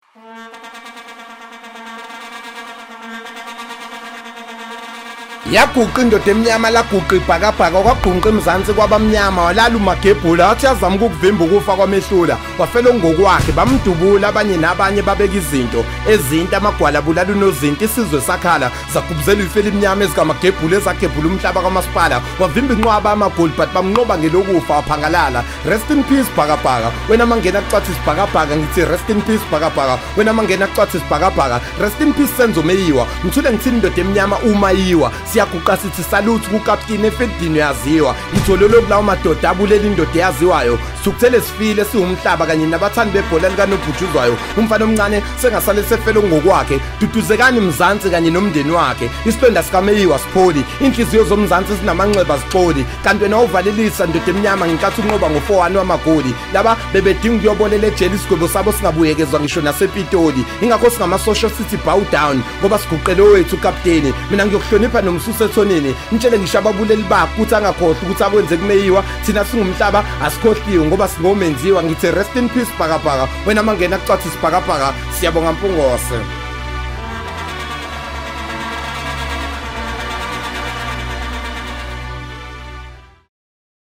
Yaguqa indoda emnyama laguqa ibhakabhaka kwagqunqa emzansi kwabamnyama walala umagebhula athi yazama ukuvimba ukufa kwamehlula wafela ngokwakhe bamdubula abanye nabanye babeka izinto ezinto amagwala bulala unozinto isizwe sakhala zagubuzela ifela imnyama ezikamagebhula ezagebhula umhlaba kwamasipala wavimba inqwaba amagoli but bamnqoba ngelokufa waphangalala. Rest in peace bhakabhaka wena mangena kucathi isibhakabhaka ngithi rest in peace bhakabhaka wena mangena kucathi isibhakabhaka rest in peace Senzo Meyiwa mthule ngithini indoda emnyama uMayiwa siyaguqa sithi salute kuKapteni efedini yaziwa ngithololo kulawo madoda abulela indoda yaziwayo sukuthele sifile siwumhlaba kanye nabathandi bebhola likanobhutshuzwayo umfana omncane sengasale sefela ngokwakhe duduzekani mzansi kanye nomndeni wakhe isilonda sikaMeyiwa sipholi inhliziyo zomzansi sinamanxeba zipholi kanti wena uvalelisa indoda emnyama ngenkathi unqoba ngo4-1 wamagoli laba bebedinga ukuyobolela ejele isigwebo sabo singabuyekezwa ngisho nasepitoli ingakho singamasosho sithi bow down ngoba siguqele wethu uKapteni mina ngiyokuhlonipha nomsusa ethonini ngitshele ngisho ababuleli bakhe ukuthi angakhohlwa ukuthi akwenze kuMeyiwa thina singumhlaba asikhohliwe ngoba singomenziwa ngithi rest in peace bhakabhaka wena mangena kucathi isibhakabhaka Siyabonga Mpungose.